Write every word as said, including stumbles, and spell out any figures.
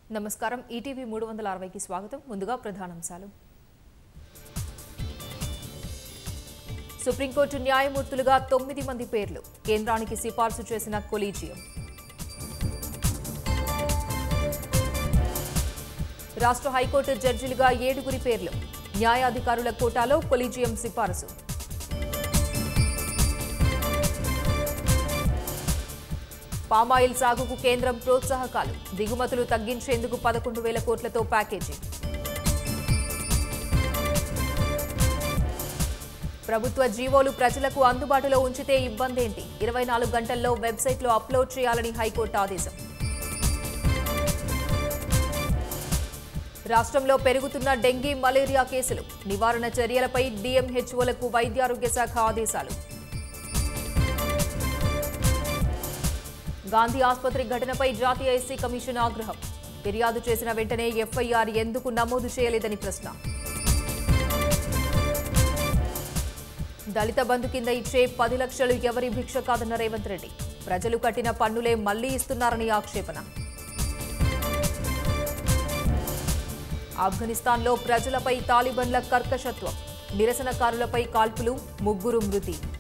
నమస్కారం ఈటీవీ మూడు వందల అరవై కి స్వాగతం ముందుగా ప్రధానాంశాలు సుప్రీంకోర్టు న్యాయమూర్తులుగా తొమ్మిది మంది పేర్లు కేంద్రానికి సిఫార్సు చేసిన కొలీజియం రాష్ట్ర హైకోర్టు జడ్జిలుగా ఏడుగురి పేర్లు న్యాయాధికారుల కోటాలో కొలీజియం సిఫారసు పామాయిల్ సాగుకు కేంద్రం ప్రోత్సాహకాలు దిగుమతులు తగ్గించేందుకు పదకొండు వేల కోట్లతో ప్యాకేజీ ప్రభుత్వ జీవోలు ప్రజలకు అందుబాటులో ఉంచితే ఇబ్బందేంటి ఇరవై నాలుగు గంటల్లో వెబ్సైట్లో అప్లోడ్ చేయాలని హైకోర్టు ఆదేశం రాష్ట్రంలో పెరుగుతున్న డెంగీ మలేరియా కేసులు నివారణ చర్యలపై డీఎంహెచ్ఓలకు వైద్యారోగ్య శాఖ ఆదేశాలు గాంధీ ఆసుపత్రి ఘటనపై జాతీయ ఎస్సీ కమిషన్ ఆగ్రహం ఫిర్యాదు చేసిన వెంటనే ఎఫ్ఐఆర్ ఎందుకు నమోదు చేయలేదని ప్రశ్న దళిత బంధు కింద ఇచ్చే పది లక్షలు ఎవరి భిక్ష కాదన్న రేవంత్ రెడ్డి ప్రజలు కట్టిన పన్నులే మళ్లీ ఇస్తున్నారని ఆక్షేపణ ఆఫ్ఘనిస్తాన్లో ప్రజలపై తాలిబన్ల కర్కశత్వం నిరసనకారులపై కాల్పులు ముగ్గురు మృతి